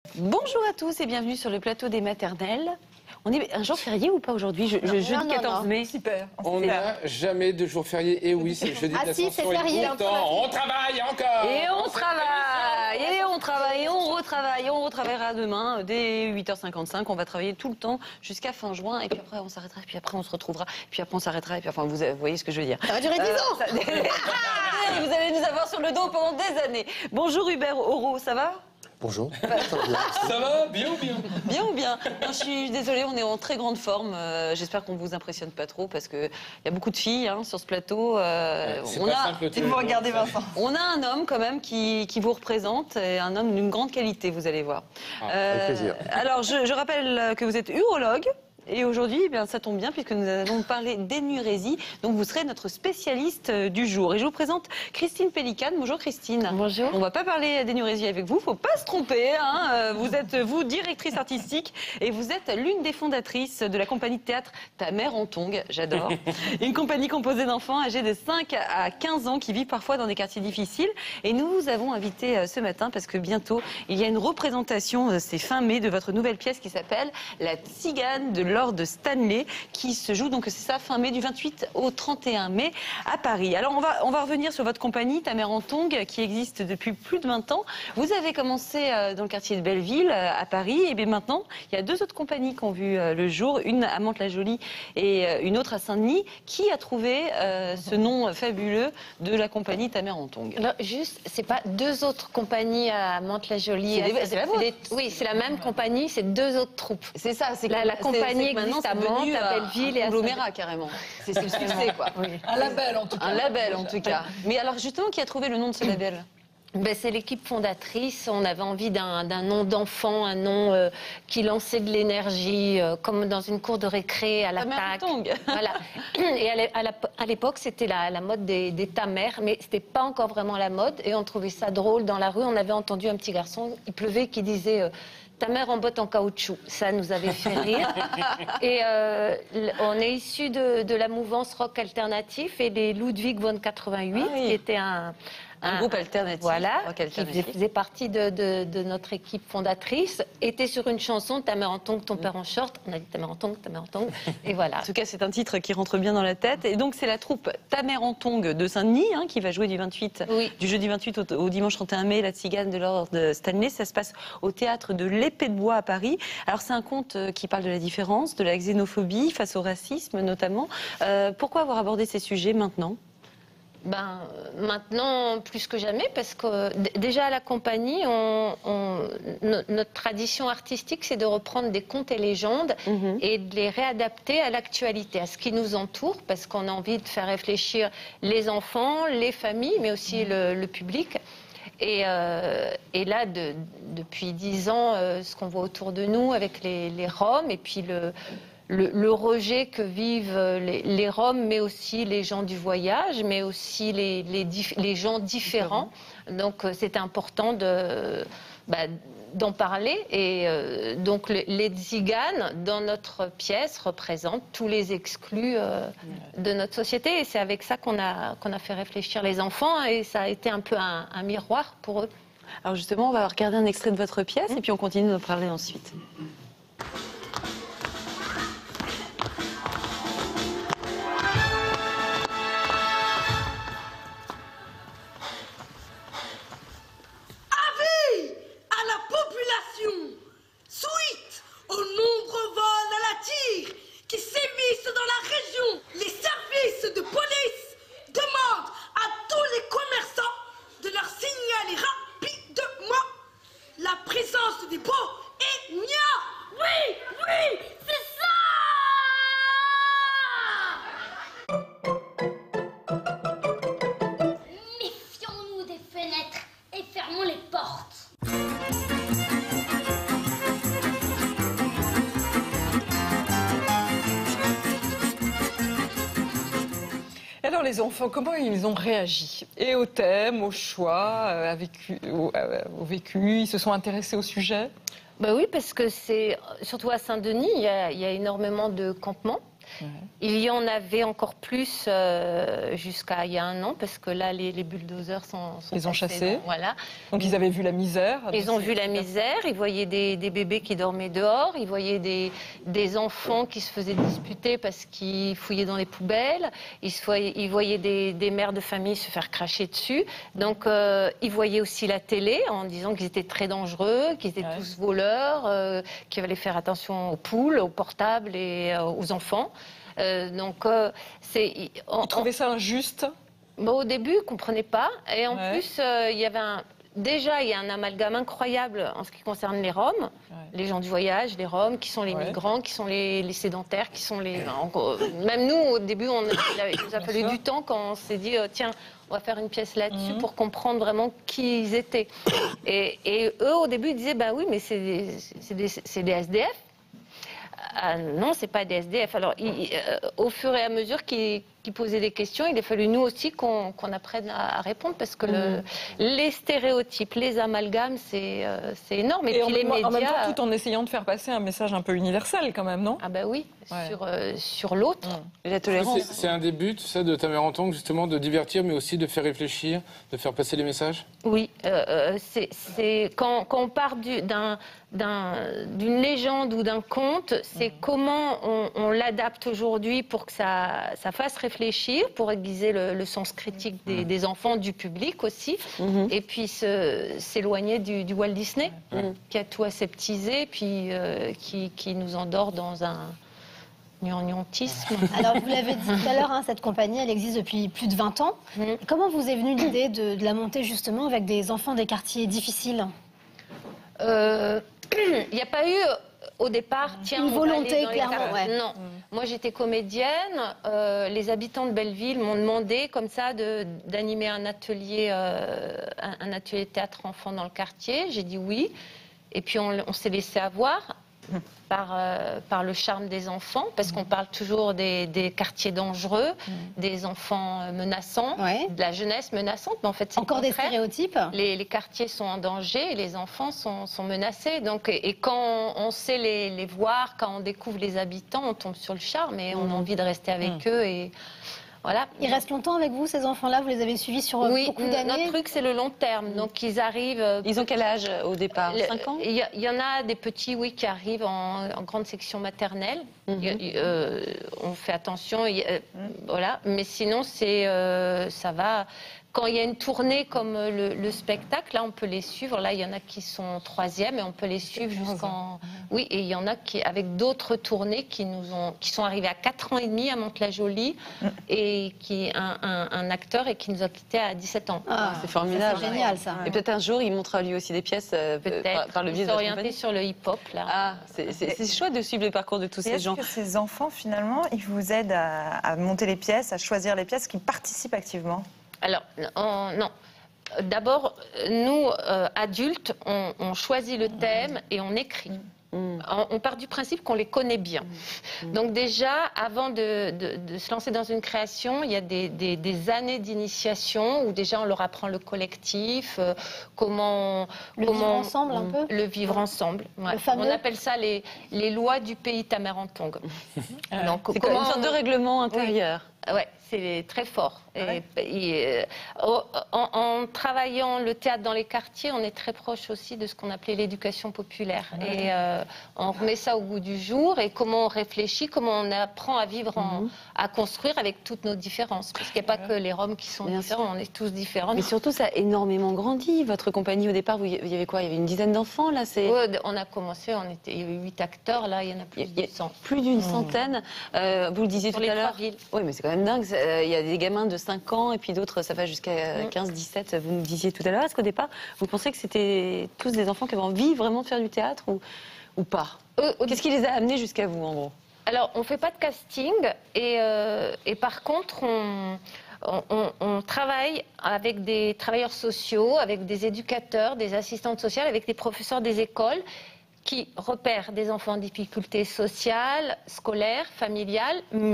Bonjour à tous et bienvenue sur le plateau des maternelles. On est un jour férié ou pas aujourd'hui? Jeudi 14 mai. Super. On n'a jamais de jour férié. Et oui, c'est le jeudi de l'Ascension. c'est férié. Et pourtant, on travaille encore. Et on travaille, et on travaille, et on retravaille, et on retravaillera demain dès 8h55. On va travailler tout le temps jusqu'à fin juin. Et puis après, on s'arrêtera, et puis après, on se retrouvera. Et puis après, on s'arrêtera. Et puis enfin, vous voyez ce que je veux dire. Ça va durer 10 ans. Vous allez nous avoir sur le dos pendant des années. Bonjour Hubert Auro, ça va? Bonjour. Ça va? Bien ou bien? Bien ou bien? Non, je suis désolée, on est en très grande forme. J'espère qu'on ne vous impressionne pas trop parce qu'il y a beaucoup de filles sur ce plateau. C'est pas simple. Et vous regardez Vincent. On a un homme quand même qui vous représente, et un homme d'une grande qualité, vous allez voir. Avec plaisir. Alors, je rappelle que vous êtes urologue. Et aujourd'hui, ça tombe bien puisque nous allons parler d'énurésie. Donc vous serez notre spécialiste du jour. Et je vous présente Christine Pellicane. Bonjour Christine. Bonjour. On ne va pas parler d'énurésie avec vous, il ne faut pas se tromper. Vous êtes, vous, directrice artistique et vous êtes l'une des fondatrices de la compagnie de théâtre Ta Mère en Tongs. J'adore. Une compagnie composée d'enfants âgés de 5 à 15 ans qui vivent parfois dans des quartiers difficiles. Et nous vous avons invité ce matin parce que bientôt, il y a une représentation, c'est fin mai, de votre nouvelle pièce qui s'appelle La Tzigane de Lord Stanley, qui se joue, donc c'est ça, fin mai, du 28 au 31 mai à Paris. Alors on va revenir sur votre compagnie, Ta Mère en Tongs, qui existe depuis plus de 20 ans. Vous avez commencé dans le quartier de Belleville, à Paris, et bien maintenant, il y a deux autres compagnies qui ont vu le jour, une à Mantes-la-Jolie et une autre à Saint-Denis. Qui a trouvé ce nom fabuleux de la compagnie Ta Mère en Tongs? Alors, juste, c'est pas deux autres compagnies à Mantes-la-Jolie. C'est la vôtre. Oui, c'est la même compagnie, c'est deux autres troupes. C'est ça, c'est La compagnie maintenant existe à Mantes, à Belleville et à conglomérat carrément. C'est le succès, quoi. Oui. Un label en tout cas. Un label en tout cas. Mais alors justement, qui a trouvé le nom de ce label? C'est l'équipe fondatrice. On avait envie d'un nom d'enfant, un nom qui lançait de l'énergie, comme dans une cour de récré à Ta Mère en l'attaque. Tongs. Voilà. Et à l'époque, c'était la mode des ta mère, mais c'était pas encore vraiment la mode. Et on trouvait ça drôle dans la rue. On avait entendu un petit garçon, il pleuvait, qui disait ta mère en botte en caoutchouc. Ça nous avait fait rire. Et on est issu de la mouvance rock alternatif et des Ludwig von 88, qui était un groupe alternatif. Voilà, rock qui alternatif. faisait partie de notre équipe fondatrice, était sur une chanson, Ta mère en tongs, ton père en short. On a dit Ta mère en tongs, ta mère en tongs. Et voilà. En tout cas, c'est un titre qui rentre bien dans la tête. Et donc, c'est la troupe Ta Mère en Tongs de Saint-Denis qui va jouer du jeudi 28 au dimanche 31 mai, La Tzigane de Lord Stanley. Ça se passe au théâtre de l'Épée de Bois à Paris. Alors, c'est un conte qui parle de la différence, de la xénophobie face au racisme notamment. Pourquoi avoir abordé ces sujets maintenant ? Maintenant, plus que jamais, parce que déjà à la compagnie, notre tradition artistique, c'est de reprendre des contes et légendes et de les réadapter à l'actualité, à ce qui nous entoure, parce qu'on a envie de faire réfléchir les enfants, les familles, mais aussi le public. Et là, depuis 10 ans, ce qu'on voit autour de nous avec les Roms, et puis le rejet que vivent les Roms, mais aussi les gens du voyage, mais aussi les gens différents. Donc c'est important d'en parler. Et donc les tziganes, dans notre pièce, représentent tous les exclus de notre société. Et c'est avec ça qu'on a fait réfléchir les enfants. Et ça a été un peu un miroir pour eux. Alors justement, on va regarder un extrait de votre pièce et puis on continue de parler ensuite. Suite aux nombreux vols à la tire qui sévissent dans la région, les services de police demandent à tous les commerçants de leur signaler rapidement la présence des pots et nia. Oui, oui, c'est ça. Méfions-nous des fenêtres et fermons les portes. Alors les enfants, comment ils ont réagi? Et au thème, au choix, au vécu, ils se sont intéressés au sujet? Oui, parce que c'est surtout à Saint-Denis, il y a énormément de campements. Il y en avait encore plus jusqu'à il y a un an, parce que là, les bulldozers sont Ils ont chassé. Voilà. Donc ils avaient vu la misère. Ils ont vu la misère, ils voyaient des bébés qui dormaient dehors, ils voyaient des enfants qui se faisaient disputer parce qu'ils fouillaient dans les poubelles, ils voyaient des mères de famille se faire cracher dessus. Donc ils voyaient aussi la télé en disant qu'ils étaient très dangereux, qu'ils étaient tous voleurs, qu'il fallait faire attention aux poules, aux portables et aux enfants. Ils trouvaient ça injuste. Au début, ils ne comprenaient pas. Et en plus, il y avait déjà, il y a un amalgame incroyable en ce qui concerne les Roms, les gens du voyage, les Roms, qui sont les migrants, qui sont les sédentaires, qui sont les... Même nous, au début, il nous a fallu du temps quand on s'est dit, tiens, on va faire une pièce là-dessus pour comprendre vraiment qui ils étaient. Et eux, au début, ils disaient, bah oui, mais c'est des SDF. Non, c'est pas des SDF. Alors, au fur et à mesure qu'ils posaient des questions, il a fallu nous aussi qu'on apprenne à répondre, parce que les stéréotypes, les amalgames, c'est énorme. Et puis en même temps, tout en essayant de faire passer un message un peu universel, quand même, non? Ah bah oui, sur l'autre. La tolérance. C'est un des buts, ça, de Ta mère en tongs, justement, de divertir, mais aussi de faire réfléchir, de faire passer les messages? Oui, c'est quand on part d'une légende ou d'un conte, c'est comment on l'adapte aujourd'hui pour que ça fasse réfléchir, pour aiguiser le sens critique des enfants, du public aussi, et puis s'éloigner du Walt Disney, qui a tout aseptisé, puis qui nous endort dans un gnangnatisme. Alors, vous l'avez dit tout à l'heure, cette compagnie, elle existe depuis plus de 20 ans. Comment vous est venue l'idée de la monter justement avec des enfants des quartiers difficiles? Il n'y a pas eu au départ, tiens, une volonté, clairement. Non. Moi, j'étais comédienne. Les habitants de Belleville m'ont demandé, comme ça, d'animer un atelier théâtre enfant dans le quartier. J'ai dit oui. Et puis, on s'est laissé avoir par le charme des enfants, parce qu'on parle toujours des quartiers dangereux, des enfants menaçants, de la jeunesse menaçante. Mais en fait, c'est encore des stéréotypes. Les quartiers sont en danger et les enfants sont menacés. Donc, et quand on sait les voir, quand on découvre les habitants, on tombe sur le charme et on a envie de rester avec eux. Et voilà. Ils restent longtemps avec vous, ces enfants-là? Vous les avez suivis sur beaucoup d'années? Notre truc, c'est le long terme. Donc, ils arrivent... Ils ont quel âge au départ? 5 ans? Il y en a des petits, qui arrivent en grande section maternelle. On fait attention, voilà. Mais sinon, ça va... Quand il y a une tournée comme le spectacle, là, on peut les suivre. Là, il y en a qui sont 3e et on peut les suivre jusqu'en... Oui, et il y en a avec d'autres tournées qui sont arrivés à 4 ans et demi à Mantes-la-Jolie et un acteur qui nous a quittés à 17 ans. Ah, c'est formidable. C'est génial, ça. Et peut-être un jour, il montrera lui aussi des pièces par le biais de votre orienté compagnie. sur le hip-hop, là. Ah, c'est chouette de suivre les parcours de tous ces gens. Est-ce que ces enfants, finalement, ils vous aident à monter les pièces, à choisir les pièces, qu'ils participent activement? Alors, non. D'abord, nous, adultes, on choisit le thème et on écrit. On part du principe qu'on les connaît bien. Donc déjà, avant de se lancer dans une création, il y a des années d'initiation où déjà on leur apprend le collectif, comment... vivre ensemble un peu. Le vivre ensemble. Ouais. On appelle ça les lois du pays Ta mère en tongs. Donc, c'est une sorte de règlement intérieur. Ouais, c'est très fort. En travaillant le théâtre dans les quartiers, on est très proche aussi de ce qu'on appelait l'éducation populaire. Et on remet ça au goût du jour. Et comment on réfléchit, comment on apprend à vivre, à construire avec toutes nos différences. Parce qu'il n'y a pas que les Roms qui sont différents, on est tous différents. Mais surtout, ça a énormément grandi. Votre compagnie, au départ, il y avait quoi? Il y avait une dizaine d'enfants, là? On a commencé, il y avait 8 acteurs, là, il y en a plus de 100. Plus d'une centaine. Vous le disiez tout à l'heure. Oui, mais c'est quand même dingue. Il y a des gamins de 5 ans et puis d'autres, ça va jusqu'à 15, 17, vous me disiez tout à l'heure. Est-ce qu'au départ, vous pensez que c'était tous des enfants qui avaient envie vraiment de faire du théâtre ou pas? Qu'est-ce qui les a amenés jusqu'à vous, en gros? Alors, on ne fait pas de casting et par contre, on travaille avec des travailleurs sociaux, avec des éducateurs, des assistantes sociales, avec des professeurs des écoles qui repèrent des enfants en difficulté sociale, scolaire, familiale, mais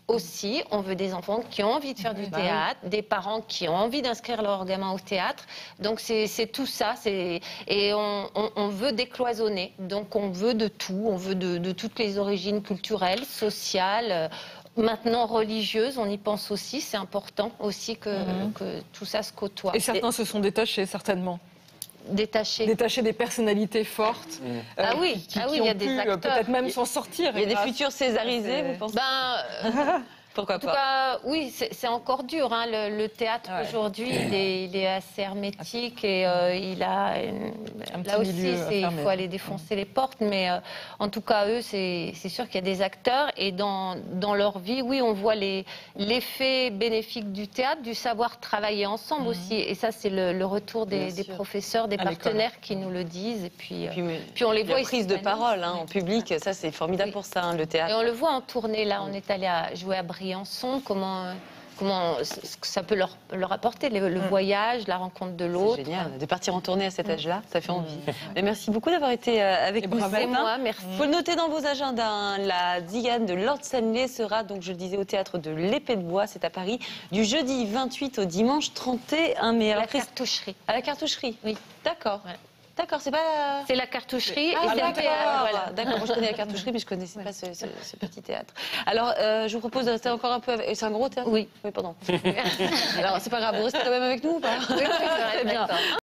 aussi, on veut des enfants qui ont envie de faire du théâtre, des parents qui ont envie d'inscrire leur gamin au théâtre. Donc c'est tout ça. Et on veut décloisonner. Donc on veut de tout. On veut de toutes les origines culturelles, sociales. Maintenant religieuses, on y pense aussi. C'est important aussi que tout ça se côtoie. Et certains se sont détachés, certainement. Détachés Des personnalités fortes. Ah oui, qui il y a ont des pu acteurs. peut-être même s'en sortir. Il y a des futurs césarisés, vous pensez? Pourquoi En tout pas? cas, oui, c'est encore dur. Hein. Le théâtre aujourd'hui, il est assez hermétique et il a là aussi, il faut aller défoncer les portes. Mais en tout cas, eux, c'est sûr qu'il y a des acteurs et dans leur vie, oui, on voit l'effet bénéfique du théâtre, du savoir travailler ensemble aussi. Et ça, c'est le retour des professeurs, des partenaires qui nous le disent. Et puis on les voit. La prise de parole en public, ça c'est formidable pour ça, hein, le théâtre. Et on le voit en tournée. Là, on est allé jouer à Briançon, comment ça peut leur apporter, le voyage, la rencontre de l'autre. C'est génial, de partir en tournée à cet âge-là, ça fait envie. Mais merci beaucoup d'avoir été avec nous. C'est moi, merci. Il faut le noter dans vos agendas, hein. La Diane de Lord Stanley sera, donc je le disais, au théâtre de l'Épée de Bois, c'est à Paris, du jeudi 28 au dimanche 31 mai. À la cartoucherie. À la cartoucherie, oui. D'accord. Ouais. D'accord, c'est pas... C'est la cartoucherie et c'est le théâtre. Voilà. D'accord, moi je connais la cartoucherie, mais je connaissais pas ce petit théâtre. Alors, je vous propose de rester encore un peu avec... C'est un gros théâtre? Oui. Oui, pardon. Alors, c'est pas grave, vous restez quand même avec nous ou pas? Oui, très bien.